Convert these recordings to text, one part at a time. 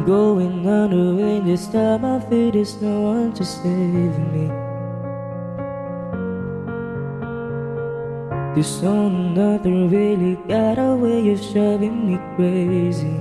I'm going under rain this time. I feel there's no one to save me. This old nothing really got a way of driving me crazy.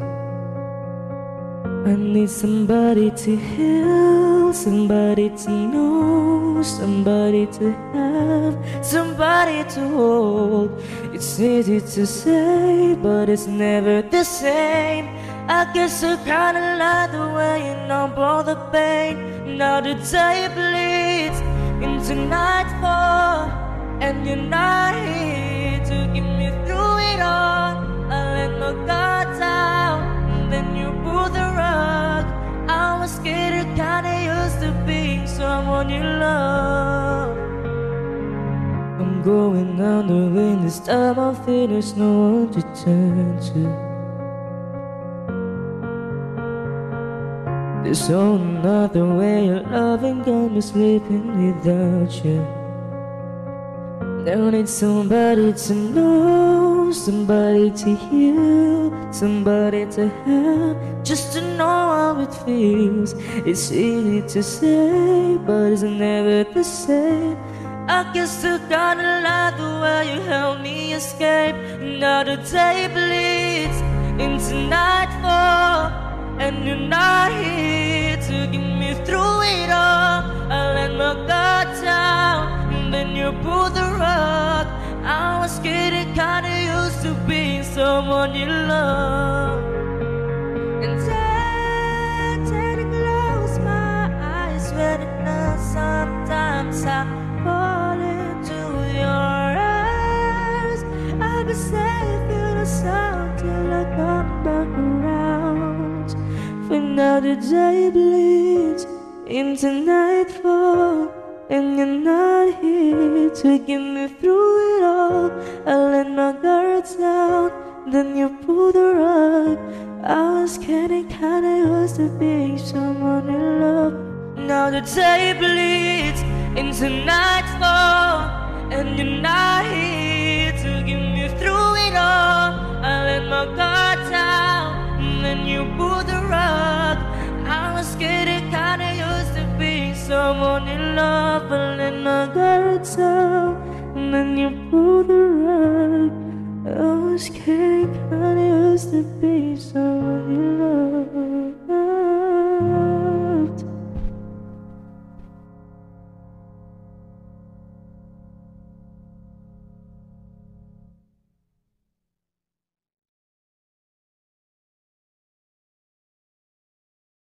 I need somebody to heal, somebody to know, somebody to have, somebody to hold. It's easy to say, but it's never the same. I guess I kinda like the way you numb all the pain. Now the day bleeds into nightfall, and you're not here to get me through it all. I let my guard down, then you pulled the rug. I was scared, kinda used to being someone you love. I'm going under rain this time. I feel there's no one to turn to. There's another way of loving, got me sleeping without you. Now I need somebody to know, somebody to heal, somebody to have, just to know how it feels. It's easy to say, but it's never the same. I guess I kinda like the way you help me escape. Now the day bleeds into nightfall, and you're not here to get me through it all. I let my guard down, then you pulled the rug. I was getting kinda used to being someone you love. And I tend to close my eyes when it knows sometimes I fall into your eyes. I'll be safe in the sound till I come back around. For now the day bleeds into nightfall, and you're not here to get me through it all. I let my guard down, then you pulled the rug. I was getting kinda used to being someone you love. Now the day bleeds into nightfall, and you're not here to get me through it all. I let my guard down, then you pulled the rug. I was getting kinda used to being someone you love. I let my guard down, and then you pulled the rug. I was getting kinda used to being someone you love.